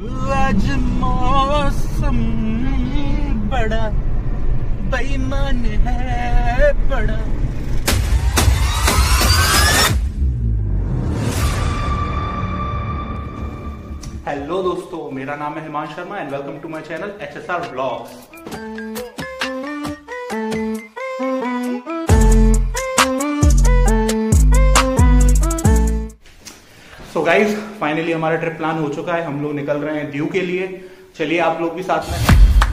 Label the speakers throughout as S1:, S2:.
S1: आज मौसम बड़ा बेईमान है बड़ा। हेलो दोस्तों, मेरा नाम है Himanshu Sharma and welcome to my channel HSR vlogs. So guys, finally हमारा ट्रिप प्लान हो चुका है। हम लोग निकल रहे हैं दीव के लिए। चलिए आप लोग भी साथ में।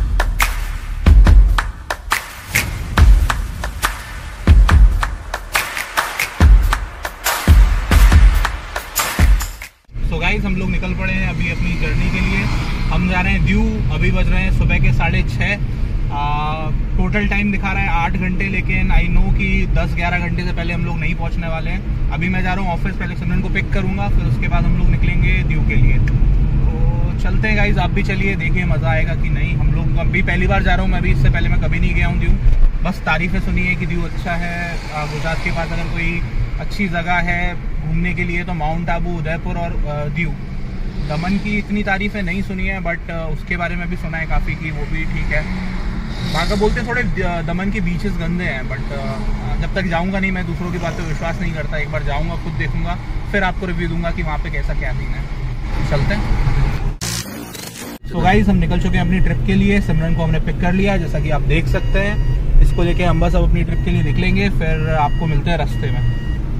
S1: सो गाइज, हम लोग निकल पड़े हैं अभी अपनी जर्नी के लिए। हम जा रहे हैं दीव। अभी बज रहे हैं सुबह के 6:30। टोटल टाइम दिखा रहा है 8 घंटे, लेकिन आई नो कि 10-11 घंटे से पहले हम लोग नहीं पहुंचने वाले हैं। अभी मैं जा रहा हूँ ऑफिस, पहले सिमरन को पिक करूंगा, फिर उसके बाद हम लोग निकलेंगे दीव के लिए। तो चलते हैं गाइज, आप भी चलिए, देखिए मज़ा आएगा कि नहीं। हम लोग अभी पहली बार जा रहा हूँ मैं भी, इससे पहले मैं कभी नहीं गया हूँ दीव। बस तारीफ़ें सुनी है कि दीव अच्छा है। गुजरात के पास अगर कोई अच्छी जगह है घूमने के लिए तो माउंट आबू, उदयपुर और दीव। दमन की इतनी तारीफ़ें नहीं सुनी है, बट उसके बारे में भी सुना है काफ़ी कि वो भी ठीक है। वहाँ का बोलते थोड़े दमन के बीचेस गंदे हैं, बट जब तक जाऊँगा नहीं, मैं दूसरों की बात पे विश्वास नहीं करता। एक बार जाऊँगा, खुद देखूँगा, फिर आपको रिव्यू दूंगा कि वहाँ पे कैसा क्या सीन है। चलते हैं। तो गाइस, हम निकल चुके हैं अपनी ट्रिप के लिए। सिमरन को हमने पिक कर लिया, जैसा कि आप देख सकते हैं। इसको लेके हम बस अब अपनी ट्रिप के लिए निकलेंगे, फिर आपको मिलते हैं रास्ते में।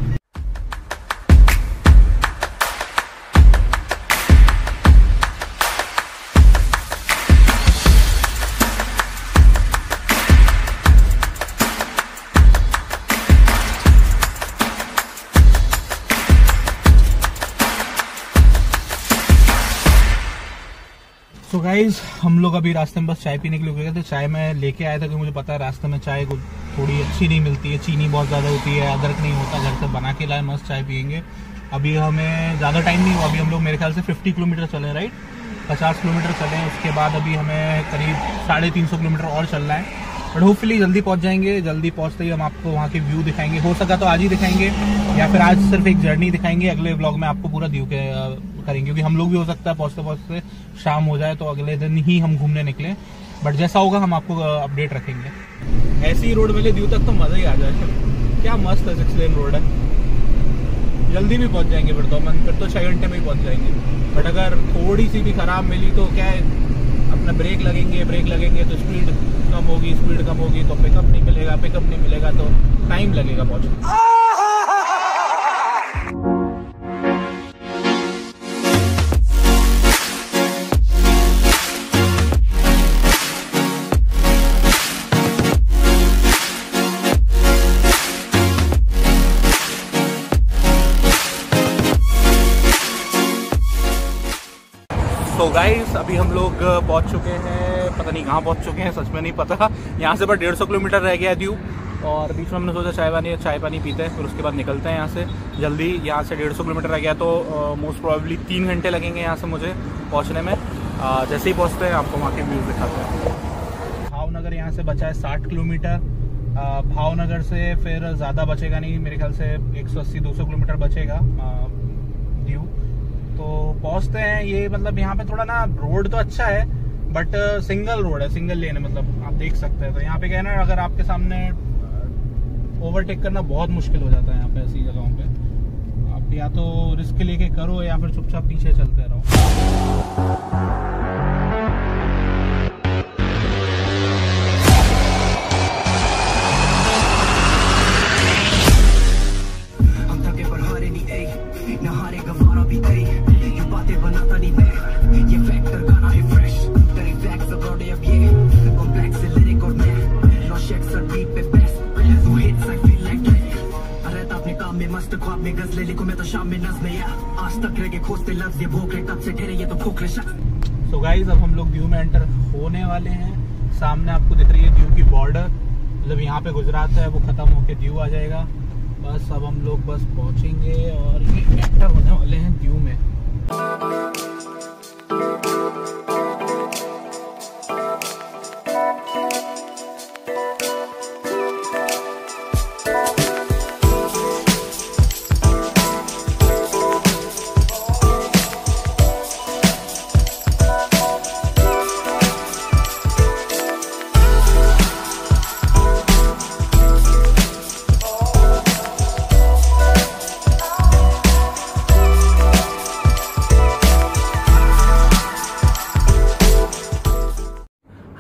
S1: तो गाइज, हम लोग अभी रास्ते में बस चाय पीने के लिए रुके थे। चाय मैं लेके आया था क्योंकि मुझे पता है रास्ते में चाय को थोड़ी अच्छी नहीं मिलती है, चीनी बहुत ज़्यादा होती है, अदरक नहीं होता। घर से बना के लाए, मस्त चाय पियेंगे। अभी हमें ज़्यादा टाइम नहीं हुआ, अभी हम लोग मेरे ख्याल से 50 किलोमीटर चले, राइट, 50 किलोमीटर चले। उसके बाद अभी हमें करीब 350 किलोमीटर और चलना है, बट होपफुली जल्दी पहुँच जाएंगे। जल्दी पहुँचते ही हम आपको वहाँ के व्यू दिखाएंगे। हो सका तो आज ही दिखाएंगे, या फिर आज सिर्फ एक जर्नी दिखाएंगे। अगले व्लॉग में आपको पूरा दीव के करेंगे, क्योंकि हम लोग भी हो सकता है पहुँचते पहुँचते शाम हो जाए, तो अगले दिन ही हम घूमने निकले। बट जैसा होगा हम आपको अपडेट रखेंगे। ऐसी रोड मिले दीव तक तो मज़ा ही आ जाए। क्या मस्त है, 6 लेन रोड है। जल्दी भी पहुँच जाएंगे फिर तो 6 घंटे में ही पहुँच जाएंगे। बट अगर थोड़ी सी भी खराब मिली तो क्या है, अपना ब्रेक लगेंगे तो स्पीड कम होगी, तो पिकअप नहीं मिलेगा तो टाइम लगेगा पहुँचने। तो गाइस, अभी हम लोग पहुंच चुके हैं, पता नहीं कहाँ पहुंच चुके हैं, सच में नहीं पता। यहाँ से बस 150 किलोमीटर रह गया दीव, और बीच में हमने सोचा चाय पानी पीते हैं, फिर उसके बाद निकलते हैं यहाँ से जल्दी। यहाँ से 150 किलोमीटर रह गया तो मोस्ट प्रोबेबली 3 घंटे लगेंगे यहाँ से मुझे पहुँचने में। जैसे ही पहुँचते हैं आपको वहाँ के व्यूज़ दिखाते हैं। भावनगर यहाँ से बचा है 60 किलोमीटर। भावनगर से फिर ज़्यादा बचेगा नहीं, मेरे ख्याल से 180-200 किलोमीटर बचेगा दीव। तो पहुंचते हैं। ये मतलब यहाँ पे थोड़ा ना रोड तो अच्छा है, बट सिंगल रोड है, सिंगल लेन है, मतलब आप देख सकते हैं। तो यहाँ पे क्या है ना, अगर आपके सामने ओवरटेक करना बहुत मुश्किल हो जाता है यहाँ पे ऐसी जगहों पे। आप या तो रिस्क लेके करो या फिर चुपचाप पीछे चलते रहो। सो गाइज, अब हम लोग दीव में एंटर होने वाले हैं। सामने आपको दिख रही है दीव की बॉर्डर, मतलब यहाँ पे गुजरात है, वो खत्म होके दीव आ जाएगा। बस अब हम लोग बस पहुँचेंगे और ये एंटर होने वाले हैं दीव में।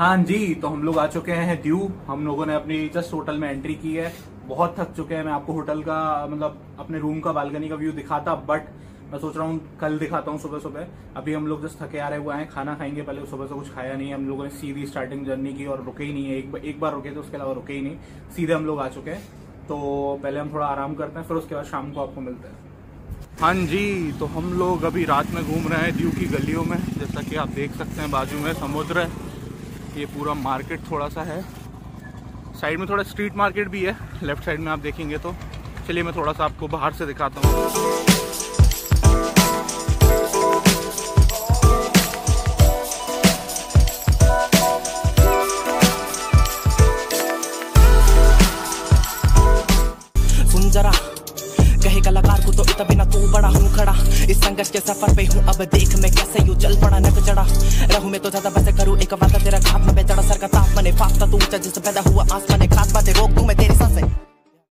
S1: हाँ जी, तो हम लोग आ चुके हैं ड्यू। हम लोगों ने अपनी जस्ट होटल में एंट्री की है। बहुत थक चुके हैं। मैं आपको होटल का मतलब अपने रूम का बालकनी का व्यू दिखाता, बट मैं सोच रहा हूँ कल दिखाता हूँ सुबह सुबह। अभी हम लोग जस्ट थके आ रहे हुए हैं, खाना खाएंगे। पहले सुबह से कुछ खाया नहीं है हम लोगों ने, सीधी स्टार्टिंग जर्नी की और रुके ही नहीं है। एक बार रुके थे, उसके अलावा रुके ही नहीं, सीधे हम लोग आ चुके हैं। तो पहले हम थोड़ा आराम करते हैं, फिर उसके बाद शाम को आपको मिलते हैं। हाँ जी, तो हम लोग अभी रात में घूम रहे हैं ड्यू की गलियों में। जैसा कि आप देख सकते हैं, बाजू में समुद्र है। ये पूरा मार्केट थोड़ा सा है, साइड में थोड़ा स्ट्रीट मार्केट भी है, लेफ्ट साइड में आप देखेंगे तो। चलिए मैं थोड़ा सा आपको बाहर से दिखाता हूँ।
S2: सुन जरा कहे कलाकार को तो इतना बिना तू बड़ा हूँ खड़ा, इस संघर्ष के सफर पे हूँ अब देख मैं कैसे यूं चल पड़ा नक चढ़ा। रहूं मैं तो ज्यादा वैसे करूँ एक वादा तेरा घात में चढ़ा, सर का ताप मने फाफ्ता तू ऊंचा जिससे पैदा हुआ आसमान खात बातें रोक दूं मैं तेरे